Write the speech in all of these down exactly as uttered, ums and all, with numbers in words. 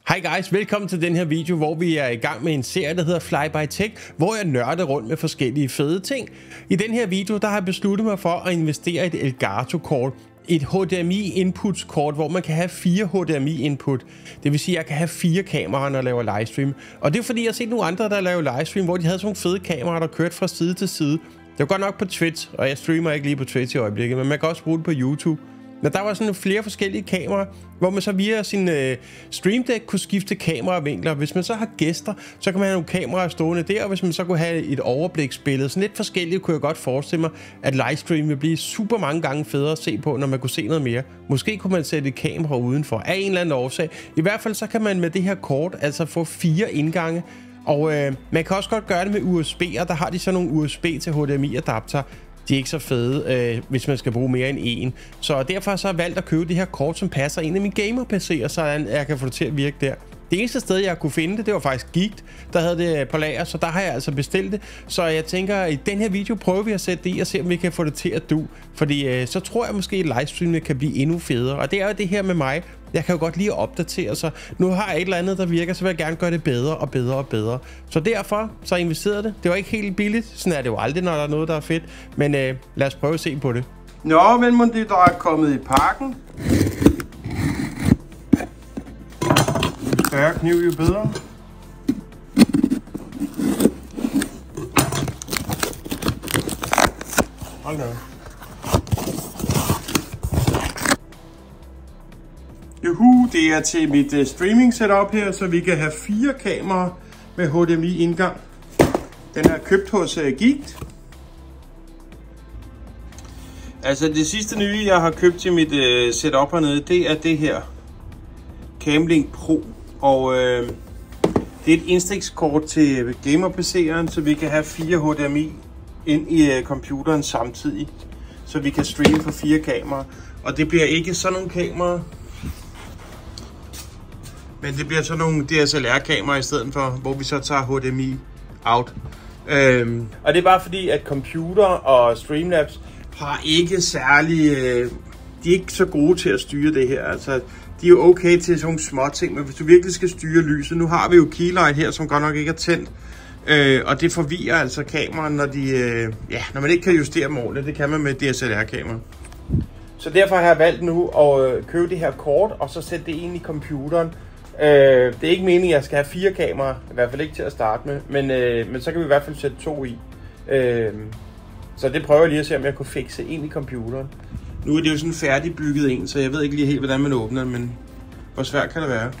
Hej guys, velkommen til den her video, hvor vi er i gang med en serie, der hedder Fly by Tech, hvor jeg nørder rundt med forskellige fede ting. I den her video, der har jeg besluttet mig for at investere i et Elgato-kort. Et H D M I inputs kort, hvor man kan have fire H D M I input. Det vil sige, at jeg kan have fire kameraer, når jeg laver livestream. Og det er fordi, jeg har set nogle andre, der laver livestream, hvor de havde sådan nogle fede kameraer, der kørte fra side til side. Det var godt nok på Twitch, og jeg streamer ikke lige på Twitch i øjeblikket, men man kan også bruge det på YouTube. Men der var sådan flere forskellige kameraer, hvor man så via sin øh, Stream Deck kunne skifte kameravinkler. Hvis man så har gæster, så kan man have nogle kameraer stående der, og hvis man så kunne have et overbliksbillede. Sådan lidt forskelligt kunne jeg godt forestille mig, at livestream vil blive super mange gange federe at se på, når man kunne se noget mere. Måske kunne man sætte et kamera udenfor af en eller anden årsag. I hvert fald så kan man med det her kort altså få fire indgange. Og øh, man kan også godt gøre det med U S B'er. Der har de så nogle U S B til H D M I adapter. De er ikke så fede, øh, hvis man skal bruge mere end en. Så derfor så har jeg valgt at købe det her kort, som passer ind i min gamer-P C, så jeg kan få det til at virke der. Det eneste sted, jeg kunne finde det, det var faktisk Geeked, der havde det på lager, så der har jeg altså bestilt det. Så jeg tænker, at i den her video prøver vi at sætte det i og se, om vi kan få det til at du. Fordi øh, så tror jeg måske, at livestreamene kan blive endnu federe. Og det er jo det her med mig. Jeg kan jo godt lide at opdatere sig. Nu har jeg et eller andet, der virker, så vil jeg gerne gøre det bedre og bedre og bedre. Så derfor så investerede det. Det var ikke helt billigt. Sådan er det jo aldrig, når der er noget, der er fedt. Men øh, lad os prøve at se på det. Nå, men mon det, der er kommet i pakken. Større kniv, jo bedre. Hold da. Juhu, det er til mit uh, streaming setup her, så vi kan have fire kameraer med H D M I indgang. Den er købt hos uh, Geeked. Altså det sidste nye, jeg har købt til mit uh, setup hernede, det er det her Camlink Pro. Og øh, det er et indstikskort til gamer-P C'eren, så vi kan have fire H D M I ind i uh, computeren samtidig. Så vi kan streame for fire kameraer. Og det bliver ikke sådan nogle kameraer, men det bliver sådan nogle D S L R-kameraer i stedet for, hvor vi så tager H D M I out. Øhm, og det er bare fordi, at computer og Streamlabs har ikke særlig... Øh, de er ikke så gode til at styre det her. Altså, de er jo okay til sådan nogle små ting, men hvis du virkelig skal styre lyset... Nu har vi jo keylight her, som godt nok ikke er tændt. Øh, og det forvirrer altså kameraerne, når, de, øh, ja, når man ikke kan justere dem ordentligt. Det kan man med D S L R-kamera. Så derfor har jeg valgt nu at købe det her kort, og så sætte det ind i computeren. Øh, det er ikke meningen, at jeg skal have fire kameraer, i hvert fald ikke til at starte med, men, øh, men så kan vi i hvert fald sætte to i. Øh, så det prøver jeg lige at se, om jeg kunne fikse ind i computeren. Nu er det jo sådan færdigbygget en, så jeg ved ikke lige helt, hvordan man åbner den, men hvor svært kan det være?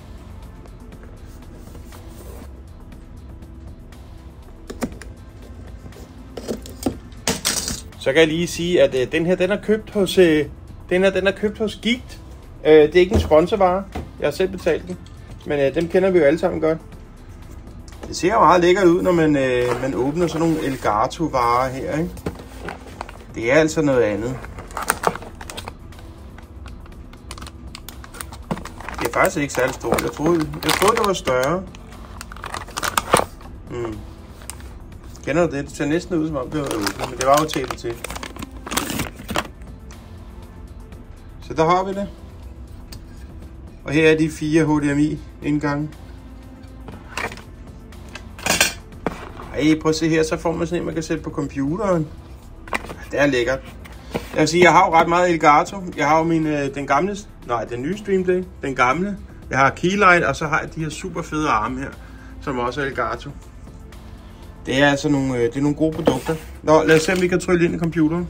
Så kan jeg lige sige, at øh, den her, den er købt hos, øh, den her, den er købt hos Geeked. Øh, det er ikke en sponsorvare. Jeg har selv betalt den. Men øh, dem kender vi jo alle sammen godt. Det ser jo meget lækkert ud, når man, øh, man åbner sådan nogle Elgato-varer her, ikke? Det er altså noget andet. Det er faktisk ikke særlig stort. Jeg troede, jeg troede det var større. Mm. Kender du det? Det ser næsten ud, som om det var åbnet, men det var jo tapet til. Så der har vi det. Og her er de fire H D M I indgange. Ej, prøv at se her, så får man sådan en, man kan sætte på computeren. Det er lækkert. Jeg vil sige, jeg har jo ret meget Elgato. Jeg har jo min, øh, den gamle, nej, den nye Stream Deck, den gamle. Jeg har keylight, og så har jeg de her super fede arme her, som også er Elgato. Det er altså nogle, øh, det er nogle gode produkter. Nå, lad os se, om vi kan trylle ind i computeren.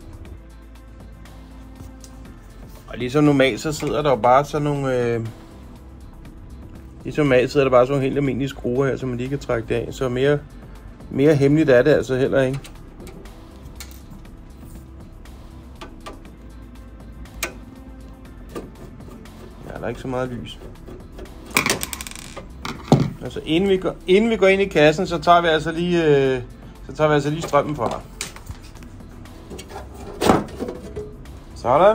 Og ligesom normalt, så sidder der jo bare sådan nogle... Øh, ligesom normalt sidder der bare sådan nogle helt almindelige skruer her, som man lige kan trække det af. Så mere, mere hemmeligt er det altså heller ikke. Ja, der er ikke så meget lys. Altså inden vi går, inden vi går ind i kassen, så tager vi altså lige, øh, så tager vi altså lige strømmen fra. Sådan.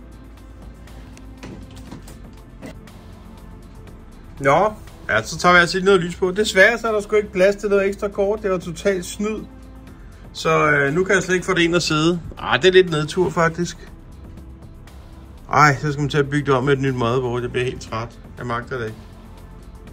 Nå, ja, så tager vi altså lige noget lys på. Desværre så er der sgu ikke plads til noget ekstra kort. Det var totalt snyd. Så øh, nu kan jeg slet ikke få det ind og sidde. Ej, det er lidt nedtur faktisk. Ej, så skal man til at bygge det om med et nyt motherboard. Jeg bliver helt træt. Jeg magter det ikke.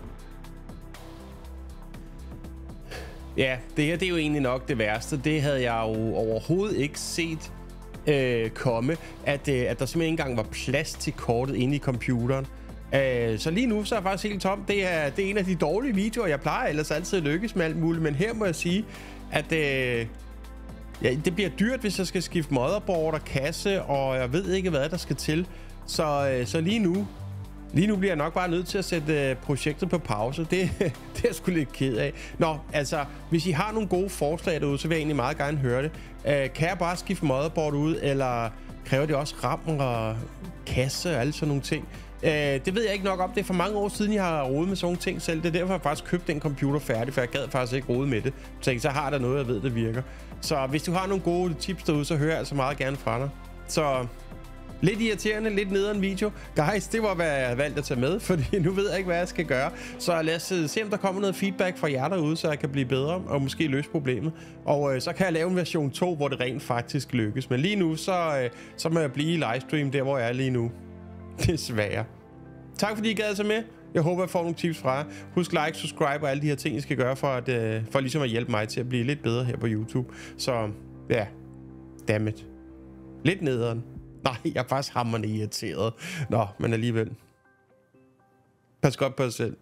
Ja, det her det er jo egentlig nok det værste. Det havde jeg jo overhovedet ikke set øh, komme, at, øh, at der simpelthen ikke engang var plads til kortet inde i computeren. Øh, så lige nu så er jeg faktisk helt tom. Det er, det er en af de dårlige videoer, jeg plejer ellers altid at lykkes med alt muligt. Men her må jeg sige, at øh, ja, det bliver dyrt, hvis jeg skal skifte motherboard og kasse, og jeg ved ikke, hvad der skal til. Så, øh, så lige nu... Lige nu bliver jeg nok bare nødt til at sætte øh, projektet på pause. Det, det er jeg sgu lidt ked af. Nå, altså, hvis I har nogle gode forslag derude, så vil jeg egentlig meget gerne høre det. Øh, kan jeg bare skifte motherboard ud, eller kræver det også RAM og kasse og alle sådan nogle ting? Øh, det ved jeg ikke nok om. Det er for mange år siden, jeg har rodet med sådan nogle ting selv. Det er derfor, jeg faktisk købte den computer færdig, for jeg gad faktisk ikke rode med det. Så tænkte, så har der noget, jeg ved, det virker. Så hvis du har nogle gode tips derude, så hører jeg altså meget gerne fra dig. Så... lidt irriterende, lidt nederen video. Guys, det var, hvad jeg havde valgt at tage med, fordi nu ved jeg ikke, hvad jeg skal gøre. Så lad os se, om der kommer noget feedback fra jer derude, så jeg kan blive bedre og måske løse problemet. Og øh, så kan jeg lave en version to, hvor det rent faktisk lykkes. Men lige nu, så, øh, så må jeg blive i livestream, der hvor jeg er lige nu. Desværre. Tak fordi I gad sig med. Jeg håber, jeg får nogle tips fra jer. Husk like, subscribe og alle de her ting, I skal gøre, for, at, øh, for ligesom at hjælpe mig til at blive lidt bedre her på YouTube. Så ja, dammit. Lidt nederen. Nej, jeg er faktisk hammerende irriteret. Nå, men alligevel. Pas godt på jer selv.